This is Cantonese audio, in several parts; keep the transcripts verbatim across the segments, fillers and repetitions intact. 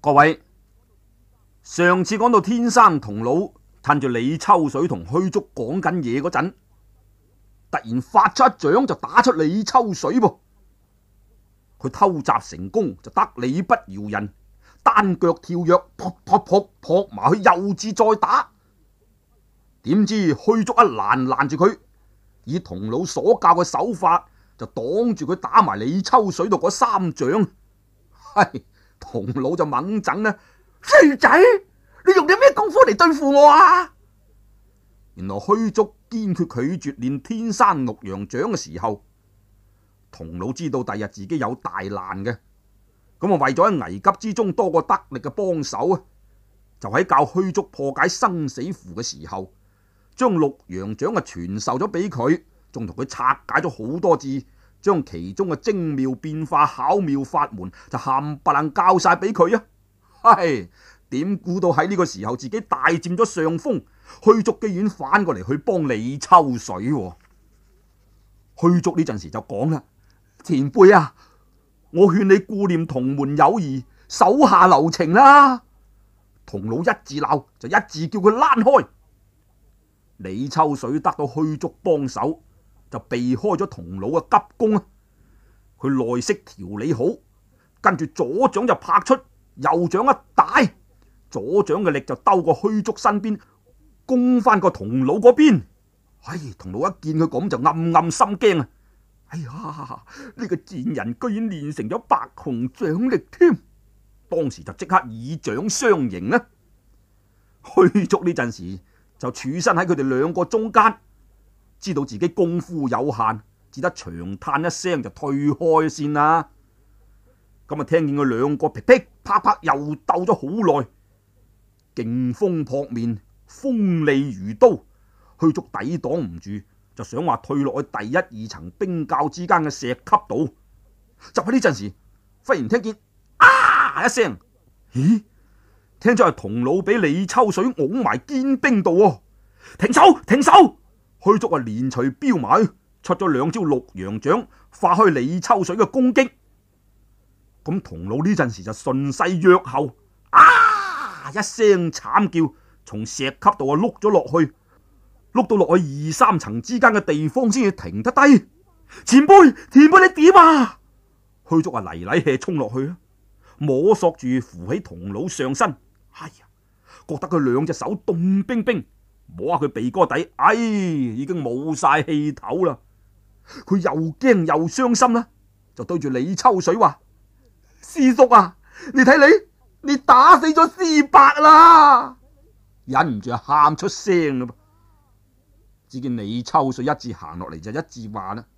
各位，上次講到天生童姥趁住李秋水同虛竹講緊嘢嗰陣，突然發出一掌就打出李秋水噃。佢偷襲成功就得理不饒人，單腳跳躍，撲撲撲撲埋去又至再打。點知虛竹一攔攔住佢，以童姥所教嘅手法就擋住佢打埋李秋水度嗰三掌。嘿，童姥就猛整啦，衰仔，你用啲咩功夫嚟對付我啊？原來虛竹堅決拒絕練天山六陽掌嘅時候，童姥知道第日自己有大難嘅，咁啊為咗喺危急之中多個得力嘅幫手啊，就喺教虛竹破解生死符嘅時候，將六陽掌啊傳授咗俾佢，仲同佢拆解咗好多字，將其中嘅精妙變化、巧妙法門就冚唪唥教晒俾佢啊！唉，點估到喺呢個時候自己大佔咗上風，虛竹居然反過嚟去幫李秋水。虛竹呢陣時就講啦：前輩啊，我勸你顧念同門友誼，手下留情啦！童姥一字鬧就一字叫佢躝開。李秋水得到虛竹幫手，就避開咗童姥嘅急攻啊！佢內息調理好，跟住左掌就拍出，右掌一大，左掌嘅力就兜過虛竹身邊，攻翻個童姥嗰邊。唉，童姥一見佢咁就暗暗心驚啊！哎呀，呢個賤人居然練成咗白熊掌力添！當時就即刻以掌相迎啦。虛竹呢陣時就處身喺佢哋兩個中間，知道自己功夫有限，只得長嘆一聲就退開先啦。咁啊，聽見佢兩個噼噼啪啪又鬥咗好耐，勁風撲面，鋒利如刀，虛竹抵擋唔住，就想話退落去第一二層冰窖之間嘅石級度。就喺呢陣時，忽然聽見啊一聲，咦？聽咗係童姥俾李秋水拱埋堅冰度喎。停手！停手！虛竹啊連隨飆埋，出咗兩招六陽掌，化開李秋水嘅攻擊。咁童姥呢陣時就順勢躍後，啊一聲慘叫，從石級度啊碌咗落去，碌到落去二三層之間嘅地方先至停得低。前輩，前輩你點啊？虛竹啊嚟嚟氣衝落去啊，摸索住扶起童姥上身。哎呀，覺得佢兩隻手凍冰冰，摸下佢鼻哥底，哎，已經冇晒氣頭啦。佢又驚又傷心啦，就對住李秋水話：師叔啊，你睇你，你打死咗師伯啦！忍唔住喊出聲啦噃。只見李秋水一字行落嚟就一字話啦：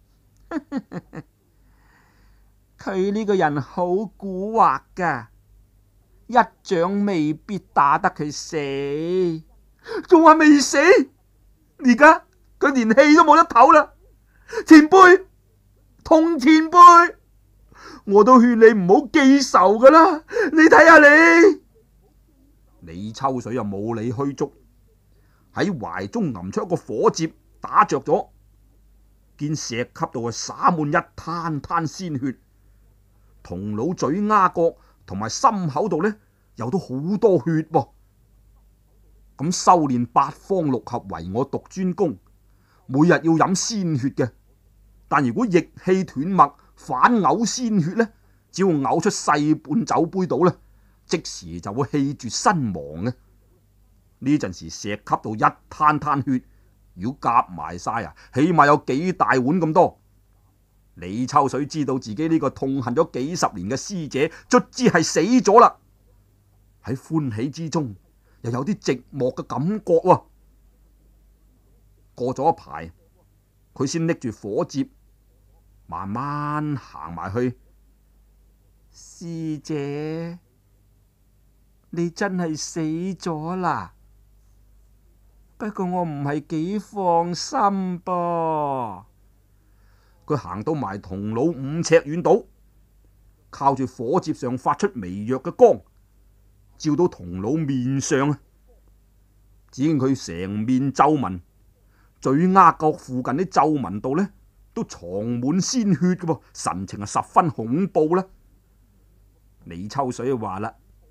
佢呢個人好蠱惑噶，一掌未必打得佢死，仲話未死，而家佢連氣都冇得唞啦！前輩，童前輩，我都勸你唔好記仇噶啦，你睇下你。李秋水又冇理虛竹，喺懷中揞出一個火折，打着咗，見石級度啊灑滿一灘灘鮮血，童姥嘴丫角同埋心口度呢，有都好多血噃。咁修煉八方六合唯我獨尊功，每日要飲鮮血嘅，但如果逆氣斷脈反嘔鮮血呢，只要嘔出細半酒杯到呢，即時就會氣絕身亡嘅。呢陣時石級度一灘灘血，如果夾埋晒啊，起碼有幾大碗咁多。李秋水知道自己呢個痛恨咗幾十年嘅師姐，卒之係死咗啦。喺歡喜之中，又有啲寂寞嘅感覺喎。過咗一排，佢先拎住火折，慢慢行埋去。師姐，你真係死咗啦？不過我唔係幾放心噃。佢行到埋童姥五尺遠度，靠住火折上發出微弱嘅光，照到童姥面上啊！只見佢成面皺紋，嘴丫角附近啲皺紋度呢，都藏滿鮮血嘅噃，神情係十分恐怖啦。李秋水話啦：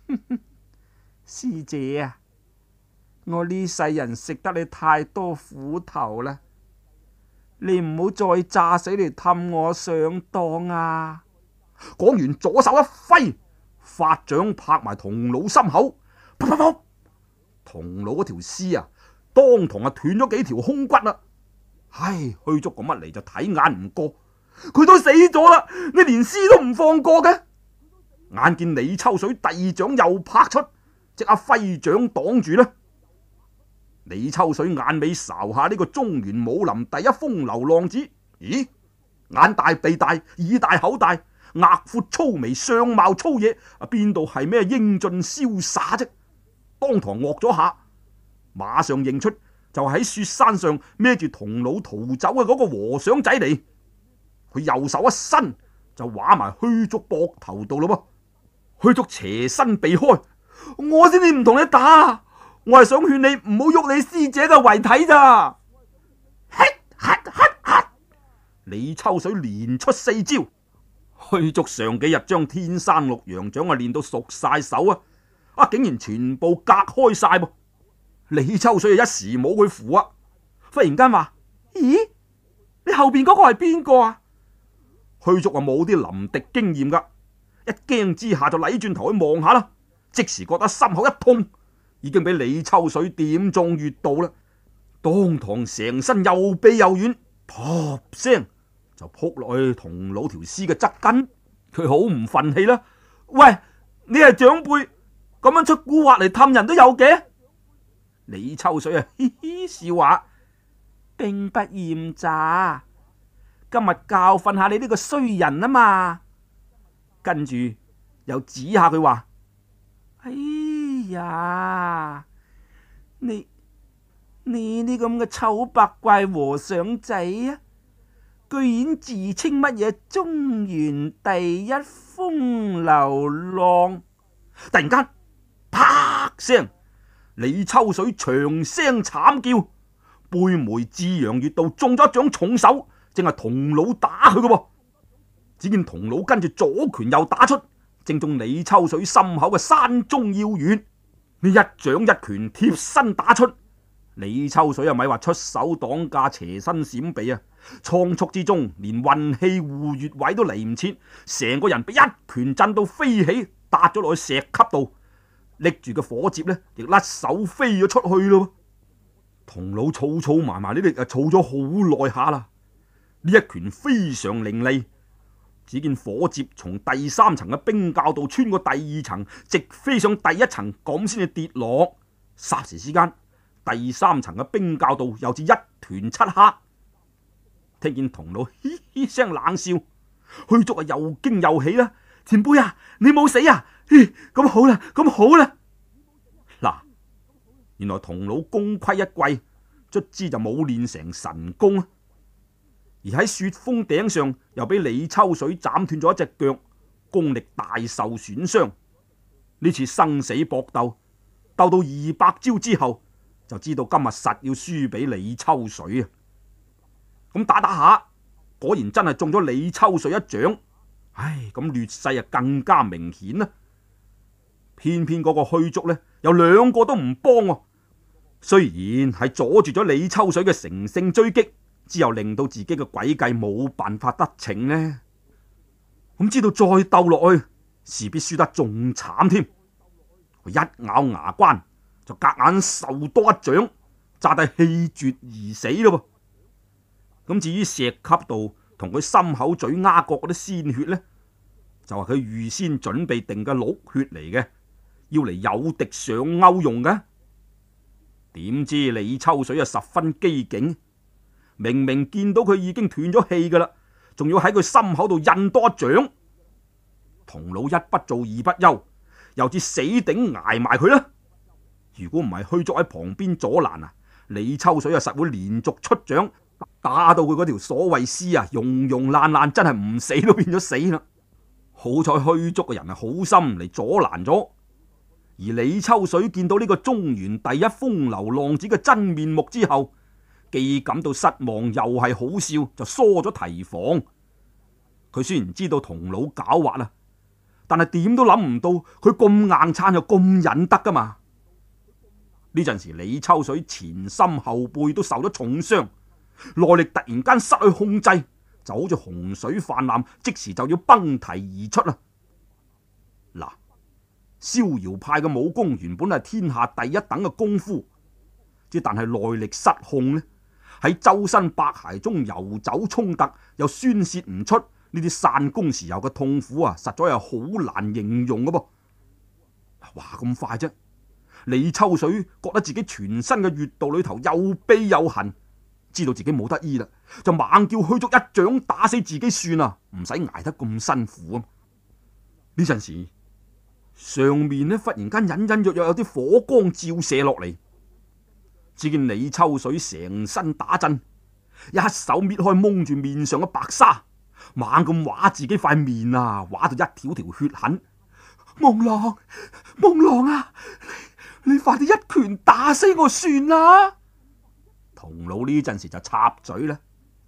師姐啊，我呢世人食得你太多苦頭啦，你唔好再詐死嚟氹我上當啊！ 講完左手一揮，法掌拍埋童老心口，噗噗噗，童老嗰條屍啊，當堂啊斷咗幾條胸骨啦！唉，虛竹咁乜嚟就睇眼唔過，佢都死咗啦，你連屍都唔放過嘅。眼見李秋水第二掌又拍出，即刻揮掌擋住啦。李秋水眼尾睄下呢個中原武林第一風流浪子，咦，眼大鼻大，耳大口大，額闊粗眉，相貌粗野，啊邊度係咩英俊瀟灑啫？當堂愕咗下，馬上認出就喺雪山上孭住童老逃走嘅嗰個和尚仔嚟。佢右手一伸就畫埋虛竹膊頭度咯噃，虛竹斜身避開，我先至唔同你打，我係想勸你唔好喐你師姐嘅遺體咋。嘿嘿嘿嘿，李秋水連出四招。虛竹上幾日將天生六陽掌啊練到熟晒手啊，啊竟然全部隔開晒噃。李秋水啊一時冇佢符啊，忽然間話：咦，你後邊嗰個係邊個啊？虛竹啊冇啲臨敵經驗噶，一驚之下就禮轉頭去望下啦，即時覺得心口一痛，已經俾李秋水點中穴道啦，當堂成身又痹又軟，噗聲就撲落去童老條屍嘅側根。佢好唔忿氣啦，喂，你係長輩，咁樣出蠱惑嚟氹人都有嘅。李秋水啊嘻嘻笑話， 並不厭詐，今日教訓下你呢個衰人啊嘛。跟住又指下佢話：哎呀，你你呢咁嘅醜八怪和尚仔啊，居然自稱乜嘢中原第一風流浪！ 突然間，啪聲，李秋水長聲慘叫，背梅至陽穴道中咗一掌重手，正係童老打佢嘅噃。只見童老跟住左拳又打出，正中李秋水心口嘅山中要穴。呢一掌一拳貼身打出，李秋水啊咪話出手擋架，斜身閃避啊，倉促之中連運氣護穴位都嚟唔切，成個人被一拳震到飛起，搭咗落去石級度，拎住嘅火折呢亦甩手飛咗出去咯。童老儲儲埋埋呢力啊，儲咗好耐下啦。呢一拳非常凌厲，只見火折從第三層嘅冰窖度穿過第二層，直飛上第一層，咁先至跌落。霎時之間，第三層嘅冰窖度又至一團漆黑。聽見童老嘻嘻聲冷笑，虛竹啊又驚又喜啦。前輩啊，你冇死啊？咁好啦，咁好啦。嗱，原來童老功虧一簣，卒之就冇練成神功啊。而喺雪峰頂上又俾李秋水斬斷咗一隻腳，功力大受損傷。呢次生死搏鬥鬥到二百招之後，就知道今日實要輸俾李秋水啊！咁打打下，果然真係中咗李秋水一掌。唉，咁劣勢啊更加明顯啦。偏偏嗰個虛竹呢，有兩個都唔幫喎。雖然係阻住咗李秋水嘅乘勝追擊，之後令到自己嘅詭計冇辦法得逞呢。咁知道再鬥落去，勢必輸得仲慘添。佢一咬牙關，就夾硬受多一掌，炸低氣絕而死咯噃。咁至於石級度同佢心口嘴丫角嗰啲鮮血呢，就係佢預先準備定嘅鹿血嚟嘅，要嚟有敵上鈎用嘅。點知李秋水啊十分機警，明明見到佢已經斷咗氣噶啦，仲要喺佢心口度印多一掌。童老一不做二不休，又至死頂挨埋佢啦。如果唔係虛竹喺旁邊阻攔啊，李秋水啊實會連續出掌，打到佢嗰條所謂屍啊溶溶爛爛，真係唔死都變咗死啦。好彩虛竹嘅人係好心嚟阻攔咗，而李秋水見到呢個中原第一風流浪子嘅真面目之後，既感到失望又係好笑，就疏咗提防。佢雖然知道童老狡猾啊， 但係點都諗唔到佢咁硬撐又咁忍得噶嘛。呢陣時李秋水前心後背都受咗重傷，內力突然間失去控制，就好似洪水泛濫，即時就要崩堤而出啦。嗱，逍遙派嘅武功原本係天下第一等嘅功夫，之但係內力失控呢，喺周身百骸中游走衝突，又宣泄唔出呢啲散功時候嘅痛苦啊，實在係好難形容嘅噃。話咁快啫，李秋水覺得自己全身嘅穴道裏頭又痹又痕，知道自己冇得醫啦，就猛叫虛竹一掌打死自己算啦，唔使挨得咁辛苦啊！呢陣時上面呢忽然間隱隱約約有啲火光照射落嚟，只見李秋水成身打震，一手搣開蒙住面上嘅白紗，猛咁畫自己塊面啊，畫到一條條血痕。夢郎，夢郎啊，你，你快啲一拳打死我算啦！童老呢陣時就插嘴啦，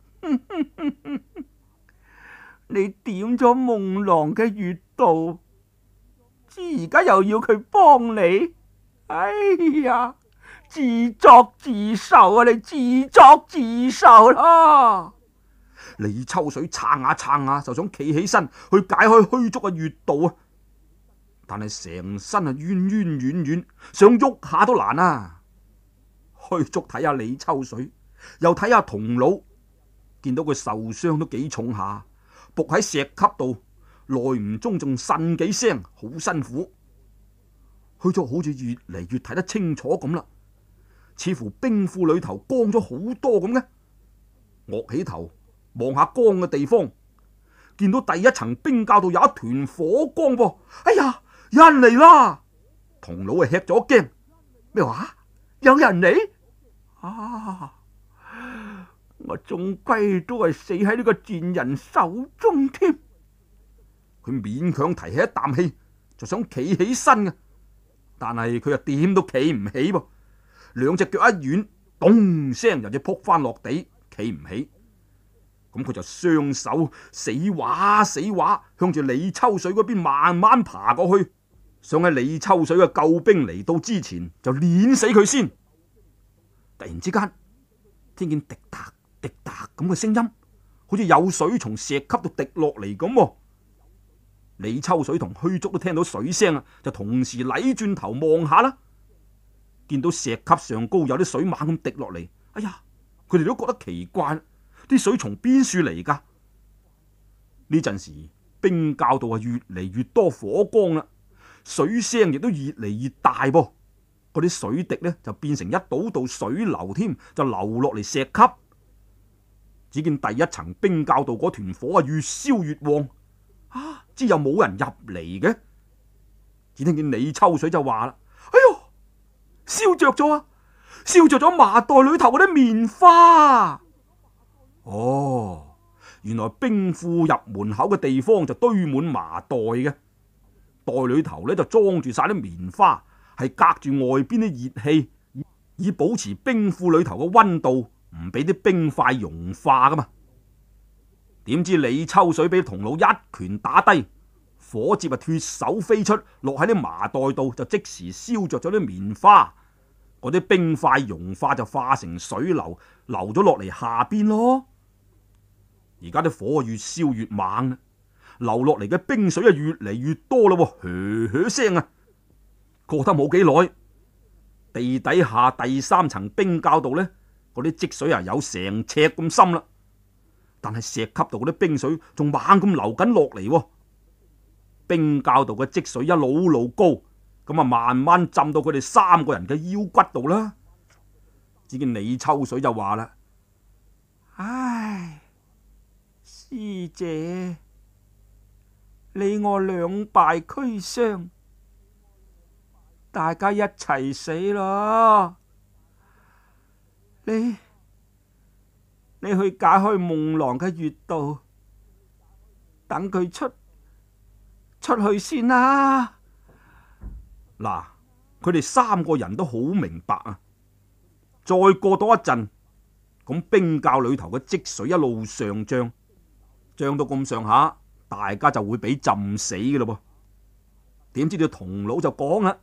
你點咗夢郎嘅穴道，知而家又要佢幫你，哎呀，自作自受啊！你自作自受啦！李秋水撐下撐下，就想企起身去解開虛竹嘅穴道啊！但係成身啊冤冤軟軟，想喐下都難啊！虛竹睇下李秋水，又睇下童老，見到佢受傷都幾重下，伏喺石級度，耐唔中仲呻幾聲，好辛苦。虛竹好似越嚟越睇得清楚咁啦，似乎冰庫裏頭光咗好多咁嘅。岳起頭望下光嘅地方，見到第一層冰窖度有一團火光噃，哎呀！有人嚟啦！童老啊吃咗驚，咩話？有人嚟啊！我終歸都係死喺呢個賤人手中添。佢勉強提起一啖氣，就想企起身嘅，但係佢又點都企唔起噃，兩隻腳一軟，咚聲又只撲翻落地，企唔起。咁佢就雙手死畫死畫向住李秋水嗰邊慢慢爬過去，想喺李秋水嘅救兵嚟到之前就碾死佢先。突然之間聽見滴答滴答咁嘅聲音，好似有水從石級度滴落嚟咁。李秋水同虛竹都聽到水聲啊，就同時禮轉頭望下啦，見到石級上高有啲水猛咁滴落嚟。哎呀，佢哋都覺得奇怪，啲水從邊處嚟噶？呢陣時冰窖度啊越嚟越多火光啦，水聲亦都越嚟越大噃。嗰啲水滴呢就變成一道道水流添，就流落嚟石級。只見第一層冰窖度嗰團火啊越燒越旺，啊，知又冇人入嚟嘅。只聽見李秋水就話啦：哎喲，燒着咗啊！燒着咗麻袋裏頭嗰啲棉花。哦，原來冰庫入門口嘅地方就堆滿麻袋嘅，袋裏頭呢就裝住晒啲棉花，係隔住外邊啲熱氣，以保持冰庫裏頭嘅溫度，唔俾啲冰塊融化噶嘛。點知李秋水俾童老一拳打低，火箭啊脫手飛出，落喺啲麻袋度，就即時燒着咗啲棉花。嗰啲冰塊融化就化成水流，流咗落嚟下邊咯。而家啲火越燒越猛，流落嚟嘅冰水啊越嚟越多啦，噓噓聲啊！過得冇幾耐，地底下第三層冰窖度呢，嗰啲積水啊有成尺咁深啦。但係石級度嗰啲冰水仲猛咁流緊落嚟，冰窖度嘅積水一路路高，咁啊慢慢浸到佢哋三個人嘅腰骨度啦。只見李秋水就話啦：唉，師姐，你我兩敗俱傷，大家一齊死咯！你你去解開夢郎嘅穴道，等佢出出去先啦。嗱，佢哋三個人都好明白啊。再過多一陣，咁冰窖裏頭嘅積水一路上漲，漲到咁上下，大家就會俾浸死嘅咯噃。 點知條童佬就講啦：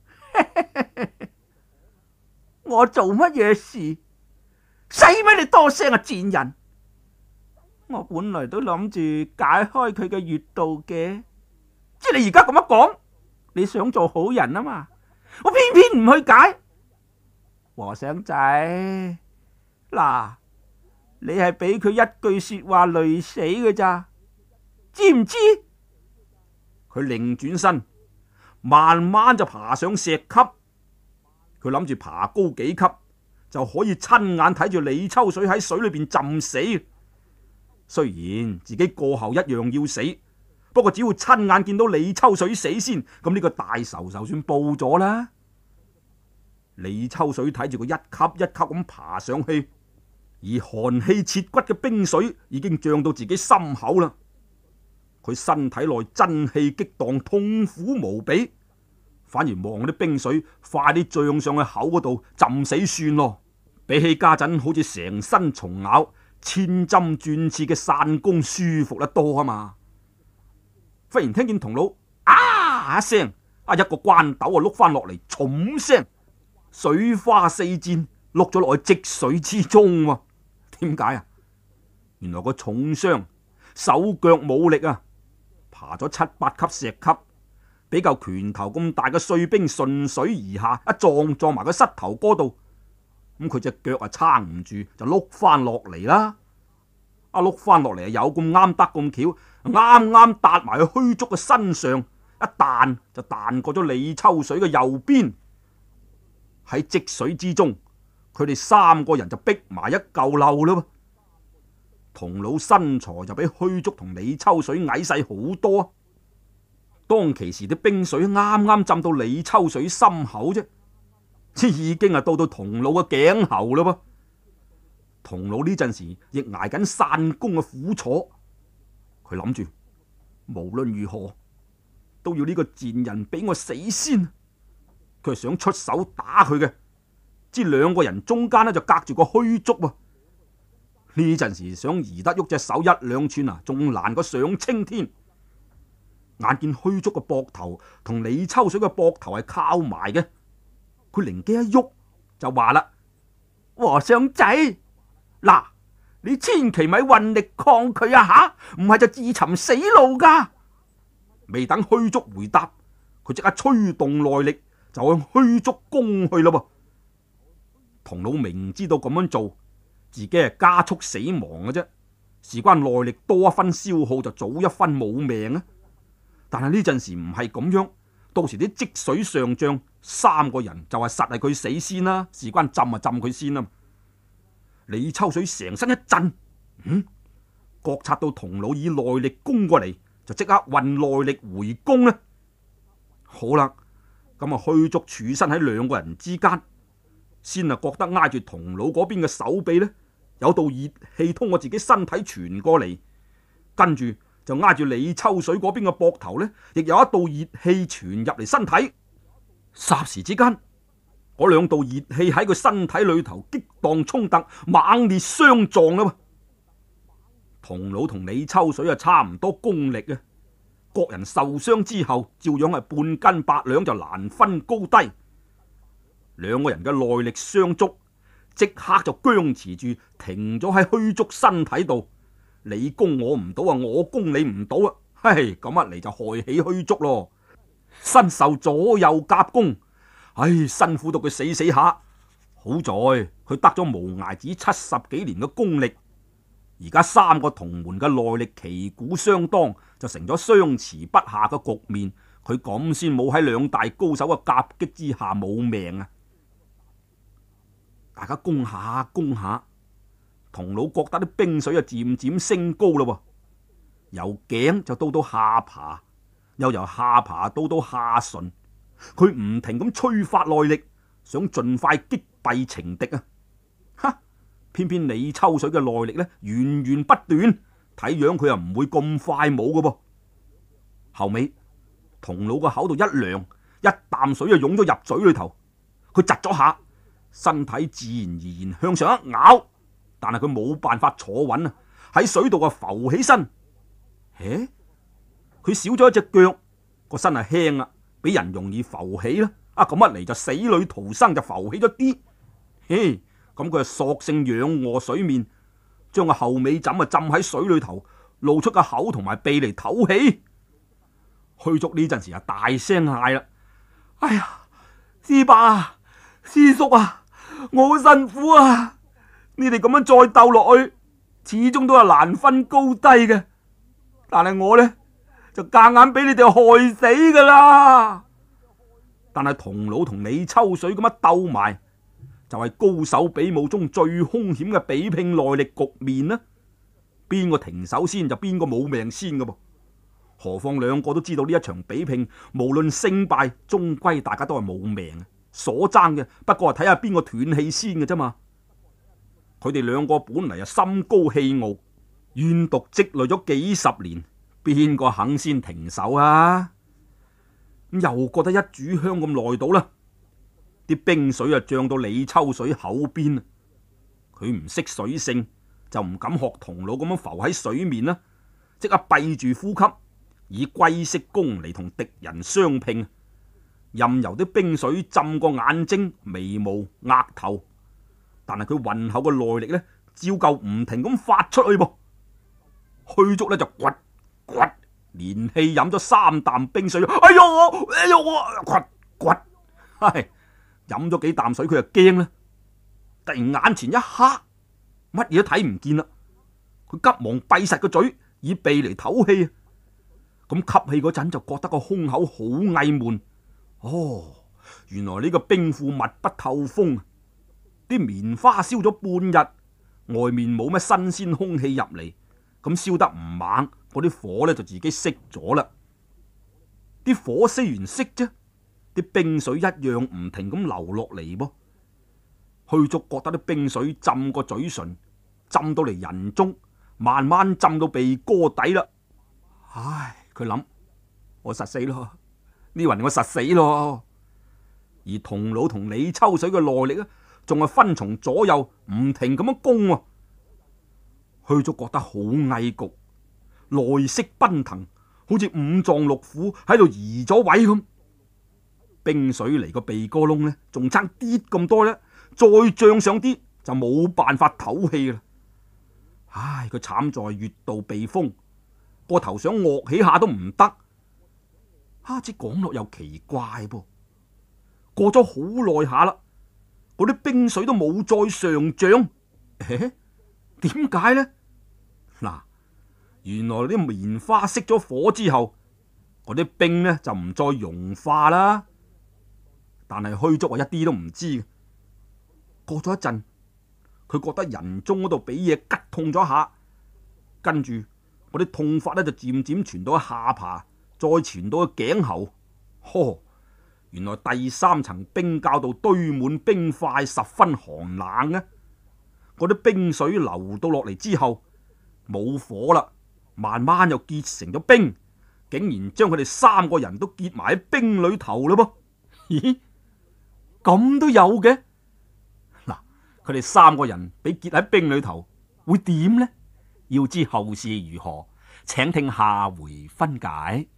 我做乜嘢事，使乜你多聲啊賤人！我本來都諗住解開佢嘅穴道嘅，即係你而家咁樣講，你想做好人啊嘛，我偏偏唔去解。和尚仔，嗱，你係俾佢一句說話累死嘅咋，知唔知？ 佢擰轉身，慢慢就爬上石級。佢諗住爬高幾級就可以親眼睇住李秋水喺水裏邊浸死。雖然自己過後一樣要死，不過只要親眼見到李秋水死先，咁呢個大仇就算報咗啦。李秋水睇住佢一級一級咁爬上去，而寒氣切骨嘅冰水已經漲到自己心口啦。佢身體內真氣激蕩，痛苦無比，反而望啲冰水快啲漲上去口嗰度浸死算咯。比起家陣好似成身蟲咬，千針轉刺嘅散功舒服得多啊嘛！忽然聽見童佬啊一聲，啊一個關斗啊碌翻落嚟，重聲水花四濺，碌咗落去積水之中。點解啊？原來個重傷，手腳冇力啊，爬咗七八級石級，比較拳頭咁大嘅碎冰順水而下，一撞撞埋個膝頭哥度。咁佢隻腳啊撐唔住，就碌翻落嚟啦。啊碌翻落嚟啊，有咁啱得咁巧，啱啱搭埋去虛竹嘅身上，一彈就彈過咗李秋水嘅右邊。喺積水之中，佢哋三個人就逼埋一嚿漏啦。童佬身材就比虛竹同李秋水矮細好多啊。當其時啲冰水啱啱浸到李秋水心口啫。即已經係到到童佬嘅頸喉啦噃，童佬呢陣時亦挨緊散功嘅苦楚，佢諗住無論如何都要呢個賤人俾我死先，佢係想出手打佢嘅，知兩個人中間呢就隔住個虛竹啊，呢陣時想移得喐隻手一兩寸啊，仲難過上青天。眼見虛竹嘅膊頭同李秋水嘅膊頭係靠埋嘅。佢靈機一喐就話啦：和尚仔，嗱，你千祈咪運力抗拒啊吓，唔係就自尋死路噶。未等虛竹回答，佢即刻催動內力就向虛竹攻去啦噃。童佬明知道咁樣做，自己係加速死亡嘅啫，事關內力多一分消耗就早一分冇命啊。但係呢陣時唔係咁樣，到時啲積水上漲。三個人就係實係佢死先啦，事關浸啊浸佢先啦。李秋水成身一震，嗯，覺察到童佬以內力攻過嚟，就即刻運內力回攻啦。好啦，咁啊虛竹處身喺兩個人之間，先啊覺得挨住童佬嗰邊嘅手臂呢，有道熱氣通過自己身體傳過嚟，跟住就挨住李秋水嗰邊嘅膊頭呢，亦有一道熱氣傳入嚟身體。霎時之間，嗰兩道熱氣喺佢身體裏頭激盪衝突，猛烈相撞啦！童佬同李秋水啊，差唔多功力啊，各人受傷之後，照樣係半斤八兩，就難分高低。兩個人嘅內力相觸，即刻就僵持住，停咗喺虛竹身體度。你攻我唔到啊，我攻你唔到啊！嘿，咁一嚟就害起虛竹咯。身受左右夾攻，唉，辛苦到佢死死下。好在佢得咗無崖子七十幾年嘅功力，而家三個同門嘅內力旗鼓相當，就成咗相持不下嘅局面。佢咁先冇喺兩大高手嘅夾擊之下冇命啊！大家攻下攻下，童佬覺得啲冰水啊漸漸升高啦，由頸就到到下巴。又由下巴到到下唇，佢唔停咁催發內力，想盡快擊斃情敵啊！哈！偏偏李秋水嘅內力呢源源不斷，睇樣佢又唔會咁快冇㗎噃。後尾童佬個口度一涼，一啖水就湧咗入嘴裏頭，佢窒咗下，身體自然而然向上一咬，但係佢冇辦法坐穩啊！喺水度啊浮起身，誒？佢少咗一隻腳，個身係輕啊， 俾人容易浮起啦。啊，咁一嚟就死裏逃生就浮起咗啲。嘿，咁佢就索性仰臥水面，將個後尾枕啊浸喺水裏頭，露出個口同埋鼻嚟唞氣。虛竹呢陣時啊大聲嗌啦：哎呀，師伯啊，師叔啊，我好辛苦啊！你哋咁樣再鬥落去，始終都係難分高低嘅。但係我呢，就夾硬俾你哋害死噶啦。但係童老同李秋水咁一鬥埋，就係高手比武中最兇險嘅比拼耐力局面啦。邊個停手先就邊個冇命先噶噃。何況兩個都知道呢一場比拼，無論勝敗，終歸大家都係冇命，所爭嘅不過係睇下邊個斷氣先嘅啫嘛。佢哋兩個本嚟啊心高氣傲，怨毒積累咗幾十年，邊個肯先停手啊？又覺得一炷香咁耐到啦，啲冰水啊漲到李秋水口邊，佢唔識水性，就唔敢學童老咁樣浮喺水面啦，即刻閉住呼吸，以龜式功嚟同敵人相拼，任由啲冰水浸過眼睛、眉毛、額頭，但係佢渾厚嘅內力呢，照舊唔停咁發出去噃。虛竹呢就掘掘。連氣飲咗三啖冰水，哎喲我，哎喲我，掘掘，唉，飲咗幾啖水佢就驚啦，突然眼前一黑，乜嘢都睇唔見啦，佢急忙閉實個嘴，以鼻嚟唞氣。咁吸氣嗰陣就覺得個胸口好翳悶，哦，原來呢個冰庫密不透風，啲棉花燒咗半日，外面冇乜新鮮空氣入嚟，咁燒得唔猛。嗰啲火咧就自己熄咗啦，啲火熄完熄啫，啲冰水一樣唔停咁流落嚟噃。虛竹覺得啲冰水浸過嘴唇，浸到嚟人中，慢慢浸到鼻哥底啦。唉，佢諗我實死咯，呢輪我實死咯。而童老同李秋水嘅內力啊，仲係分從左右唔停咁樣攻啊。虛竹覺得好翳焗。內息奔騰，好似五臟六腑喺度移咗位咁。冰水嚟個鼻哥窿呢，仲差啲咁多呢，再漲上啲就冇辦法唞氣啦。唉，佢慘在穴道避風，個頭想惡起下都唔得。哈，只講落又奇怪噃，過咗好耐下啦，嗰啲冰水都冇再上漲。誒，點解呢？嗱。原來啲棉花熄咗火之後，嗰啲冰呢就唔再融化啦。但係虛竹啊一啲都唔知嘅。過咗一陣，佢覺得人中嗰度俾嘢吉痛咗下，跟住嗰啲痛法呢就漸漸傳到下巴，再傳到頸喉。呵，原來第三層冰窖度堆滿冰塊，十分寒冷啊！嗰啲冰水流到落嚟之後，冇火啦。慢慢又結成咗冰，竟然將佢哋三個人都結埋喺冰裏頭啦噃！咦，咁都有嘅？嗱，佢哋三個人被結喺冰裏頭，會點呢？要知後事如何，請聽下回分解。